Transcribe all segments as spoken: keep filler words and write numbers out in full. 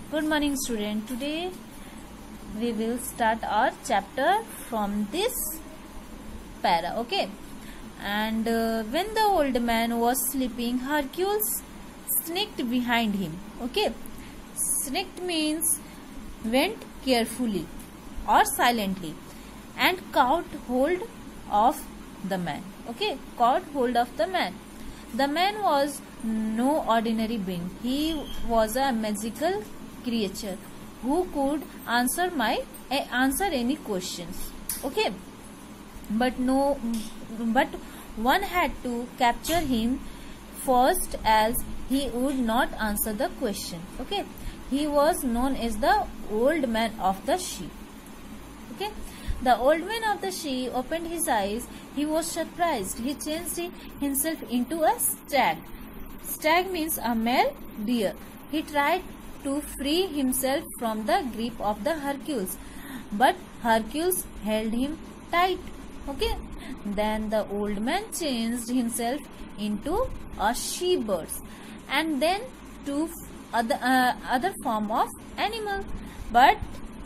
Good morning, student. Today we will start our chapter from this para. Okay. And uh, when the old man was sleeping, Hercules sneaked behind him. Okay. Sneaked means went carefully or silently and caught hold of the man. Okay. Caught hold of the man. The man was no ordinary being. He was a magical creature who could answer my uh, answer any questions. Okay, but no, but one had to capture him first, as he would not answer the question. Okay, he was known as the old man of the sea. Okay, the old man of the sea opened his eyes. He was surprised. He changed himself into a stag. Stag means a male deer. He tried to free himself from the grip of the Hercules, but Hercules held him tight. Okay. Then the old man changed himself into a she-bird, and then to other uh, other form of animal, but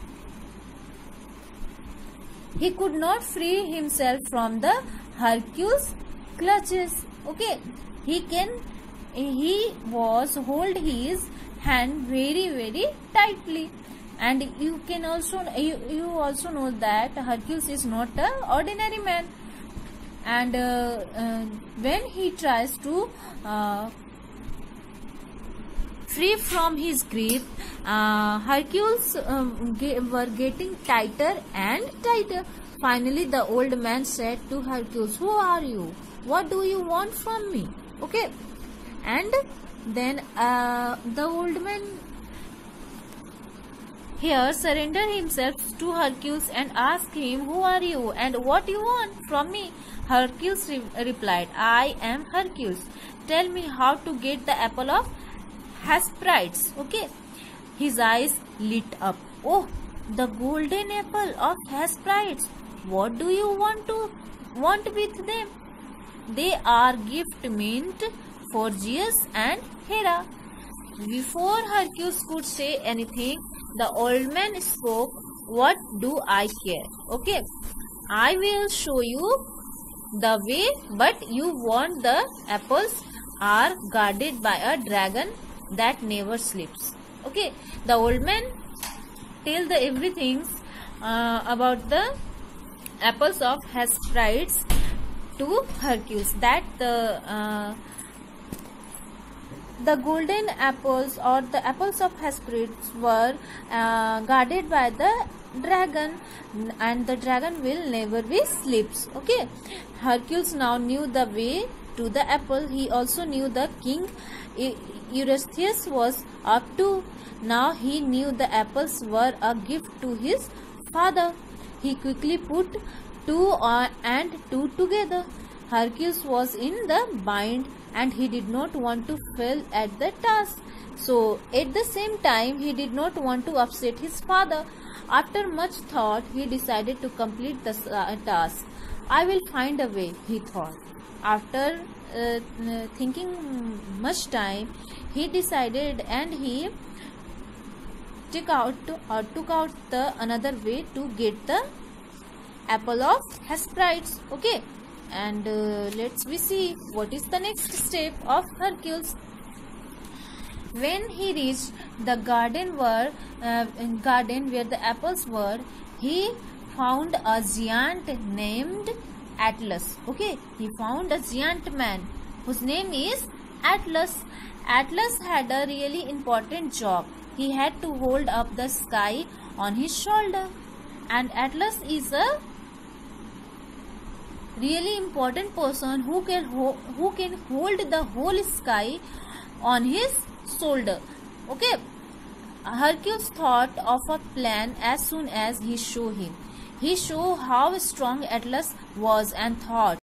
he could not free himself from the Hercules clutches. Okay, he can he was hold his hand very very tightly, and you can also you, you also know that Hercules is not a ordinary man, and uh, uh, when he tries to uh, free from his grip, uh, Hercules um, were getting tighter and tighter. Finally the old man said to Hercules, "Who are you? What do you want from me?" Okay, and then uh, the old man here surrendered himself to Hercules and asked him, "Who are you and what you want from me?" Hercules re replied, "I am Hercules. Tell me how to get the apple of Hesperides." Okay, his eyes lit up. "Oh, the golden apple of Hesperides. What do you want to want with them?" "They are gift meant for Zeus and Hera." Before Hercules could say anything, the old man spoke, "What do I care? Okay, I will show you the way, but you want the apples are guarded by a dragon that never sleeps." Okay, the old man tell the everything uh, about the apples of Hesperides to Hercules, that the uh, the golden apples or the apples of Hesperides were uh, guarded by the dragon, and the dragon will never be sleeps. Okay, Hercules now knew the way to the apple. He also knew the king Eurystheus was up to. Now he knew the apples were a gift to his father. He quickly put two uh, and two together. Hercules was in the bind, and he did not want to fail at the task. So at the same time, he did not want to upset his father. After much thought, he decided to complete the uh, task. "I will find a way," he thought. After uh, thinking much time, he decided, and he took out or took out the another way to get the apple of Hesperides. Okay. And uh, let's we see what is the next step of Hercules. When he reached the garden where uh, garden where the apples were, he found a giant named Atlas. Okay, he found a giant man whose name is Atlas. Atlas had a really important job. He had to hold up the sky on his shoulder, and Atlas is a really important person who can ho who can hold the whole sky on his shoulder. Okay, Hercules thought of a plan as soon as he saw him. He saw how strong Atlas was and thought,